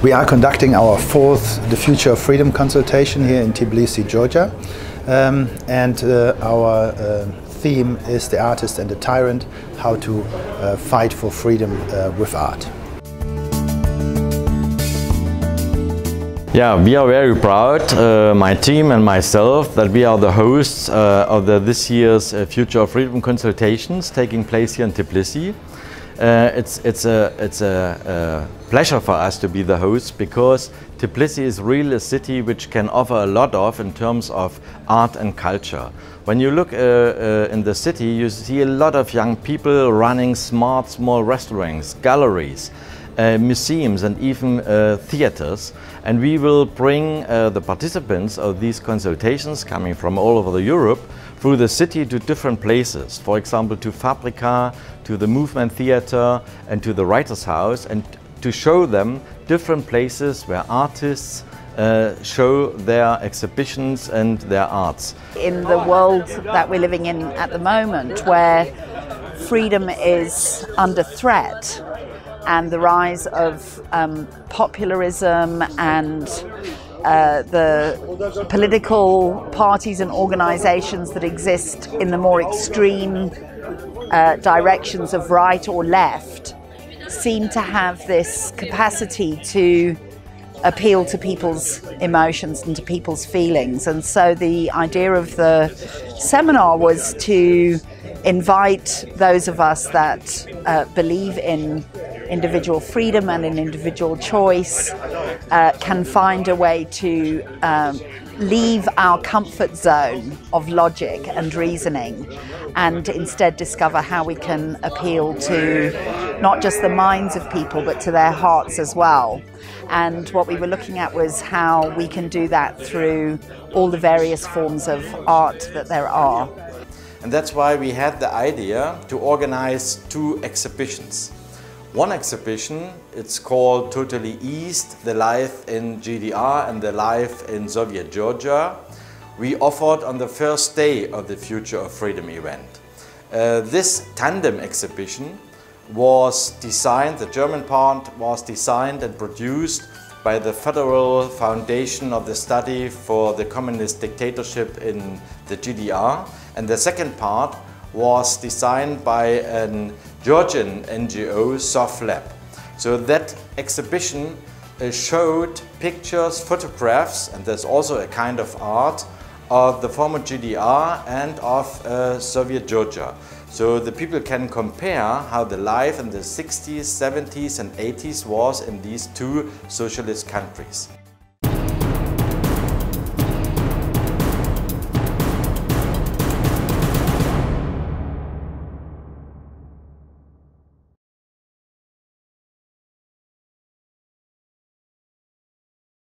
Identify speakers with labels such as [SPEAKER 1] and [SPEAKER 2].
[SPEAKER 1] We are conducting our fourth The Future of Freedom consultation here in Tbilisi, Georgia. Our theme is The Artist and the Tyrant, how to fight for freedom with art.
[SPEAKER 2] Yeah, we are very proud, my team and myself, that we are the hosts of this year's Future of Freedom consultations taking place here in Tbilisi. It's a pleasure for us to be the host, because Tbilisi is really a city which can offer a lot in terms of art and culture. When you look in the city, you see a lot of young people running small restaurants, galleries, museums and even theaters, and we will bring the participants of these consultations coming from all over Europe through the city to different places, for example to Fabrika, to the Movement Theatre and to the Writers' House, and to show them different places where artists show their exhibitions and their arts.
[SPEAKER 3] In the world that we're living in at the moment, where freedom is under threat, and the rise of popularism and the political parties and organizations that exist in the more extreme directions of right or left seem to have this capacity to appeal to people's emotions and to people's feelings. And so the idea of the seminar was to invite those of us that believe in individual freedom and in individual choice, can find a way to leave our comfort zone of logic and reasoning, and instead discover how we can appeal to not just the minds of people but to their hearts as well. And what we were looking at was how we can do that through all the various forms of art that there are.
[SPEAKER 2] And that's why we had the idea to organize two exhibitions. One exhibition, it's called Totally East, the life in GDR and the life in Soviet Georgia. We offered on the first day of the Future of Freedom event. This tandem exhibition was designed, the German part was designed and produced by the Federal Foundation of the Study for the Communist Dictatorship in the GDR. And the second part was designed by a Georgian NGO, SOFLab. So that exhibition showed pictures, photographs, and there's also a kind of art of the former GDR and of Soviet Georgia. So the people can compare how the life in the 60s, 70s and 80s was in these two socialist countries.